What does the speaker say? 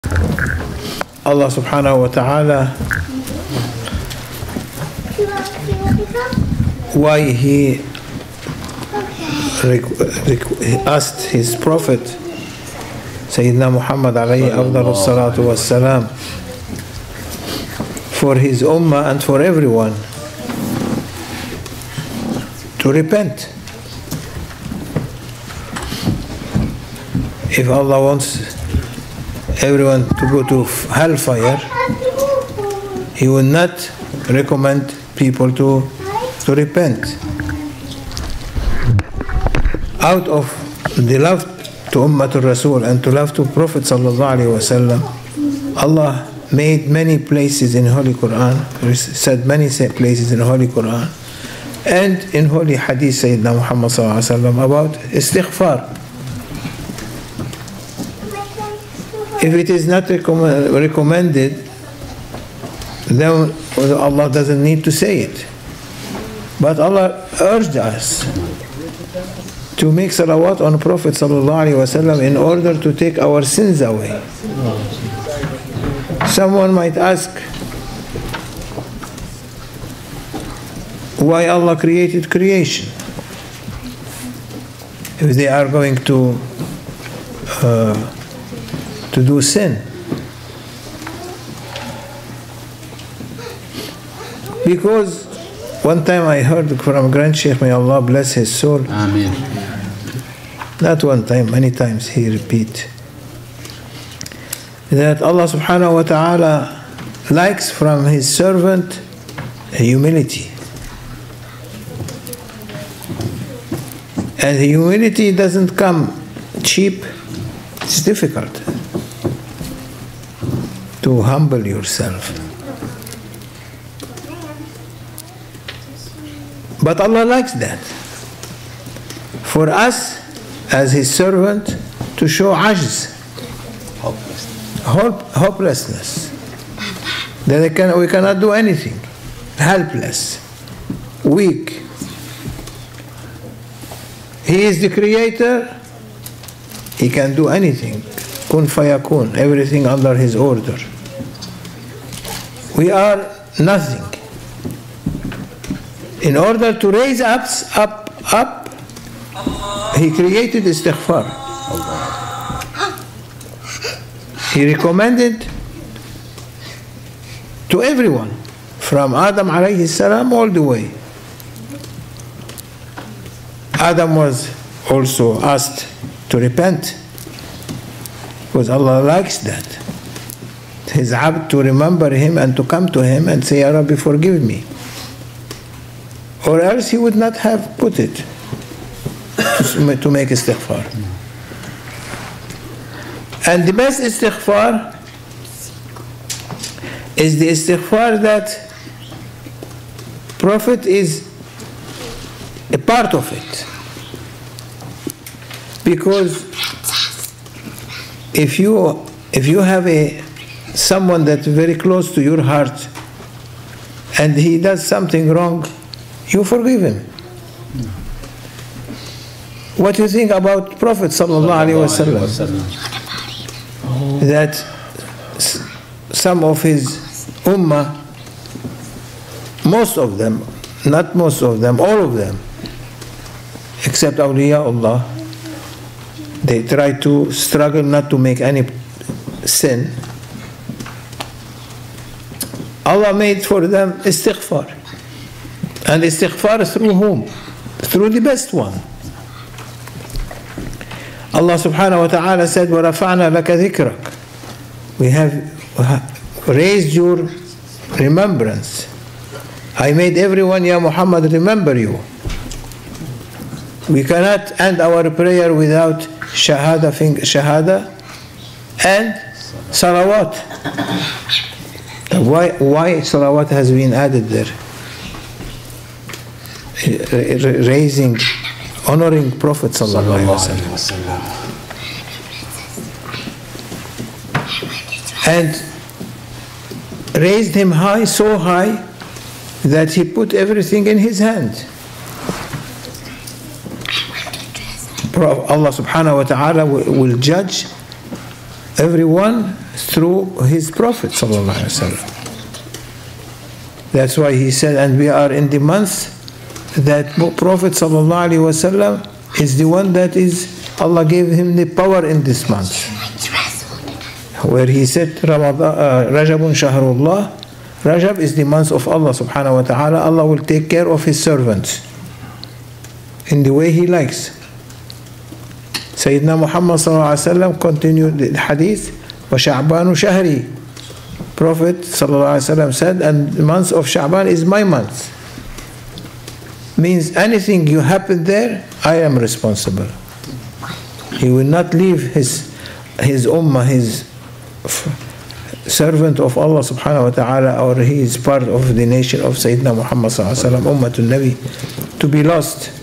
Allah subhanahu wa ta'ala, why he asked his prophet Sayyidina Muhammad alayhi afdalu salatu wassalam for his ummah and for everyone to repent. If Allah wants everyone to go to hellfire, He will not recommend people to repent. Out of the love to Ummatul Rasul and to love to Prophet sallallahu alaihi wasallam, Allah made many places in Holy Quran, said many places in Holy Quran and in Holy Hadith Sayyidina Muhammad sallallahu alaihi wasallam about istighfar. If it is not recommended, then Allah doesn't need to say it. But Allah urged us to make salawat on Prophet sallallahu alaihi wasallam in order to take our sins away. Someone might ask why Allah created creation if they are going to do sin. Because one time I heard from Grand Sheikh, may Allah bless his soul. Ameen. Not one time, many times he repeat that Allah subhanahu wa ta'ala likes from his servant humility. And humility doesn't come cheap, it's difficult to humble yourself. But Allah likes that. For us, as His servant, to show ajz, hopelessness. That we cannot do anything. Helpless. Weak. He is the creator. He can do anything. Kun fayakun. Everything under His order. We are nothing. In order to raise us up, He created istighfar. He recommended to everyone, from Adam alayhi salam all the way. Adam was also asked to repent, because Allah likes that. His abd to remember Him and to come to Him and say, Ya Rabbi, forgive me. Or else He would not have put it to make istighfar. And the best istighfar is the istighfar that Prophet is a part of it. Because if you have someone that's very close to your heart and he does something wrong, you forgive him. What do you think about Prophet sallallahu alaihi wasallam? That some of his ummah, most of them, not most of them, all of them, except awliyaullah, they try to struggle not to make any sin. Allah made for them istighfar. And istighfar through whom? Through the best one. Allah subhanahu wa ta'ala said, وَرَفَعْنَا لَكَ ذِكْرَكَ. We have raised your remembrance. I made everyone, Ya Muhammad, remember you. We cannot end our prayer without shahada and salawat. Why salawat has been added there? Raising, honoring Prophet sallallahu alaihi wasallam, and raised him high, so high that He put everything in His hand. Allah subhanahu wa ta'ala will judge everyone through his Prophet sallallahu alaihi wasallam. That's why he said, and we are in the month that Prophet sallallahu alaihi wasallam is the one that is, Allah gave him the power in this month. Where he said, Rajabun Shahrullah, Rajab is the month of Allah subhanahu wa ta'ala. Allah will take care of his servants in the way he likes. Sayyidina Muhammad sallallahu alaihi wasallam continued the hadith, وَشَعْبَانُ شَهْرِي. Prophet sallallahu alaihi wasallam said, and the month of Sha'ban is my month. Means anything you happen there, I am responsible. He will not leave his ummah, his servant of Allah subhanahu wa ta'ala, or he is part of the nation of Sayyidina Muhammad sallallahu alaihi wasallam, Ummatul Nabi, to be lost.